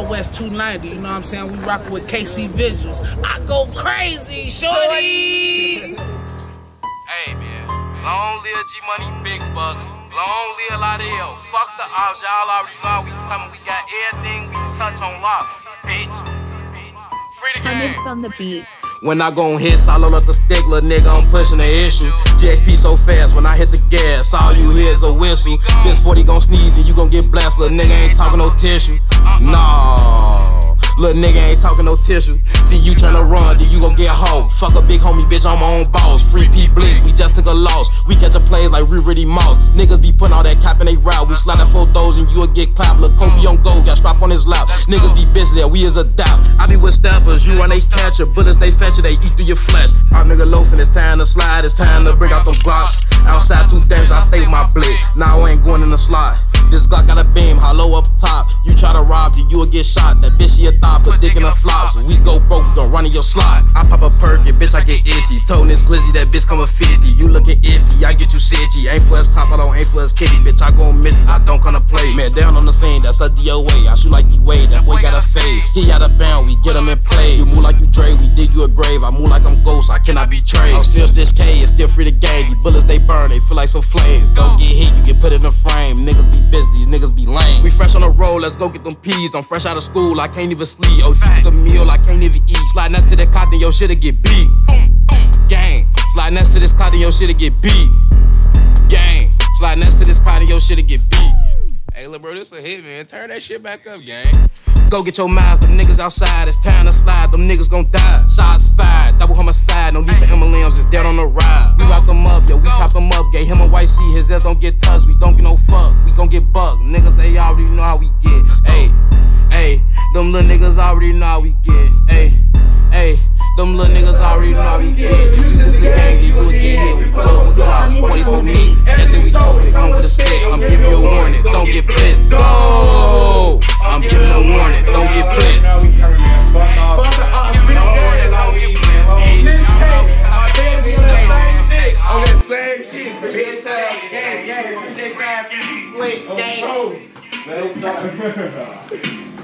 Northwest 290, you know what I'm saying? We rockin' with KC Visuals. I go crazy, shorty! Hey, man. Long live G-Money, big bucks. Long live Lydell. Fuck the odds, y'all already know how we coming. We got everything we can touch on lock, bitch. Free the game. Hunnix on the beat. When I gon' hit, I load up the stick, little nigga, I'm pushing the issue. GXP so fast, when I hit the gas, all you hear is a whistle. This 40 gon' sneeze and you gon' get blessed, little nigga ain't talking no tissue. Nah, little nigga ain't talking no tissue. See you tryna run, then you gon' get hoed. Fuck a big homie, bitch, I'm my own boss. Free P Blick, we just took a loss. We catch a plays like Riri Moss. Niggas be putting all that cap in they route. We slide that 4 doors and you'll get clapped. Look, Kobe on gold, got strap on his lap. Niggas be busy there, we is a doubt. I be with steppers, you run they catcher. Bullets they fetch you, they eat through your flesh. Our nigga loafing, it's time to slide. It's time to bring out them blocks. Outside 2 things, I stay with my blick. Now I ain't going in the slot. This Glock got a beam, hollow up top. You try to rob you, you'll get shot. That bitch, she a thought, put dick in the flops. We go broke, we gon' run in your slot. I pop a perk, bitch, I get itchy. Told this glizzy, that bitch come a 50. You looking iffy, I get you sitchy. Ain't for his top, I don't aim for his kitty. Bitch, I gon' miss it, I don't come to play. Man, down on the scene, that's a DOA. I shoot like D-Wade, that boy got a fade. He out of bound, we get him in play. You move like you Dre, we dig you a grave. I move like I'm Ghost, I cannot be trade. I'm still this K, it's still free to game. These bullets, they burn, they feel like some flames. Don't get hit, you get put in the frame. Niggas be busy, these niggas be lame. We fresh on the road, let's go get them peas. I'm fresh out of school, I can't even sleep. OG get the meal, I can't even eat. Slide next to that cot, then your shit'll get beat. Gang, slide next to this cot, then your shit'll get beat. Gang, slide next to this cot, then your shit'll get beat. Hey, look, bro, this a hit, man. Turn that shit back up, gang. Go get your miles, them niggas outside. It's time to slide, them niggas gon' die. Shots fired, double homicide. No need for MLMs, it's dead on the ride. We rock them up, yo, we pop them up. Gave him a white C, his ass don't get touched. We don't get no fuck, we gon' get bugged. Niggas, they already know how we get. Ayy, ayy, them little niggas already know how we get. Ayy, ayy, them little niggas already know how we get. If you just the gang, you will get hit. We pull up with glocks, 40s for me. And then we told it, come with a stick. I'm giving you a warning, don't get pissed. Go! I'm giving a warning, don't get pissed. On that same shit, bitch side, gang, bitch side, gang.